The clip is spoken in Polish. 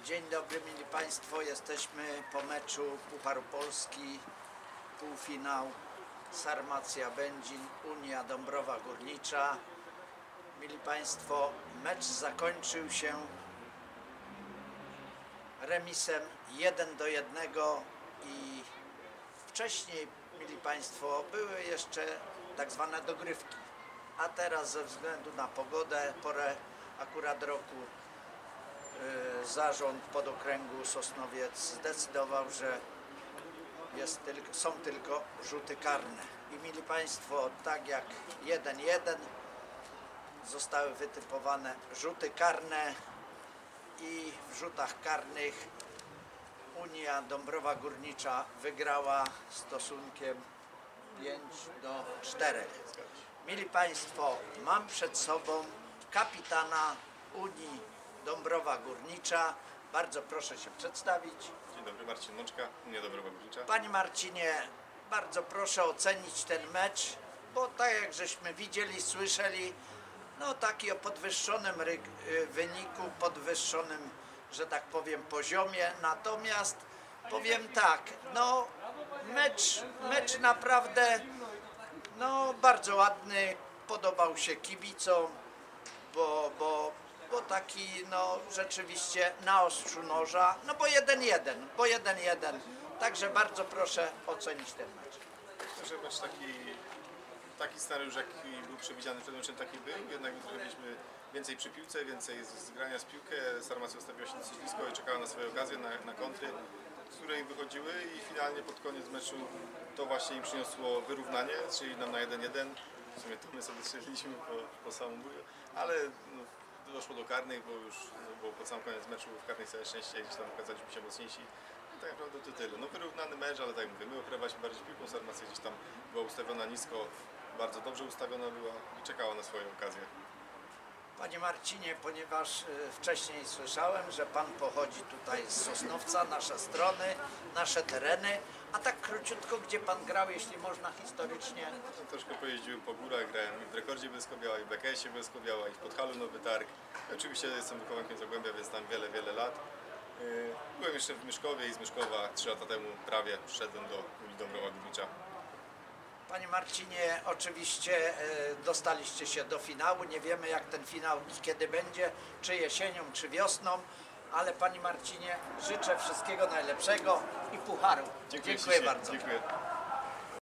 Dzień dobry, mili Państwo. Jesteśmy po meczu Pucharu Polski, półfinał Sarmacja Będzin, Unia Dąbrowa Górnicza. Mili Państwo, mecz zakończył się remisem 1-1 i wcześniej, mili Państwo, były jeszcze tak zwane dogrywki, a teraz ze względu na pogodę, porę akurat roku, zarząd podokręgu Sosnowiec zdecydował, że są tylko rzuty karne. I mili Państwo, tak jak 1-1 zostały wytypowane rzuty karne i w rzutach karnych Unia Dąbrowa Górnicza wygrała stosunkiem 5-4. Mili Państwo, mam przed sobą kapitana Unii Dąbrowa Górnicza. Bardzo proszę się przedstawić. Dzień dobry, Marcin Mączka, Unia Dąbrowa Górnicza. Panie Marcinie, bardzo proszę ocenić ten mecz, bo tak jak żeśmy widzieli, słyszeli, no taki o podwyższonym wyniku, podwyższonym, że tak powiem, poziomie. Natomiast powiem tak, no mecz naprawdę no bardzo ładny, podobał się kibicom, bo taki no rzeczywiście na ostrzu noża, no bo 1-1, także bardzo proszę ocenić ten mecz. Myślę, że mecz taki scenariusz, jaki był przewidziany przed meczem, taki był, jednak zrobiliśmy więcej przy piłce, więcej zgrania z piłkę. Sarmacja ustawiła się dosyć blisko i czekała na swoje okazje, na kontry, z której wychodziły i finalnie pod koniec meczu to właśnie im przyniosło wyrównanie, czyli nam na 1-1. W sumie to my sobie strzeliliśmy po samobuju, ale no, doszło do karnych, bo pod sam koniec meczu w karnej całe szczęście gdzieś tam okazaliśmy się mocniejsi. I tak naprawdę to tyle. No wyrównany mecz, ale tak jak mówię, my operowaliśmy bardziej piłką, Sarmacja gdzieś tam była ustawiona nisko, bardzo dobrze ustawiona była i czekała na swoją okazję. Panie Marcinie, ponieważ wcześniej słyszałem, że Pan pochodzi tutaj z Sosnowca, nasze strony, nasze tereny, a tak króciutko, gdzie Pan grał, jeśli można historycznie? Troszkę pojeździłem po górach, grałem i w Rekordzie Bielsko-Biała, i w BKS-ie Bielsko-Biała, i w Podhalu Nowy Targ. Oczywiście jestem wychowankiem Zagłębia, więc tam wiele lat. Byłem jeszcze w Myszkowie i z Myszkowa 3 lata temu prawie przyszedłem do Unii Dąbrowa Górnicza. Panie Marcinie, oczywiście dostaliście się do finału. Nie wiemy, jak ten finał kiedy będzie, czy jesienią, czy wiosną, ale Panie Marcinie, życzę wszystkiego najlepszego i pucharu. Dziękuję bardzo. Dziękuję.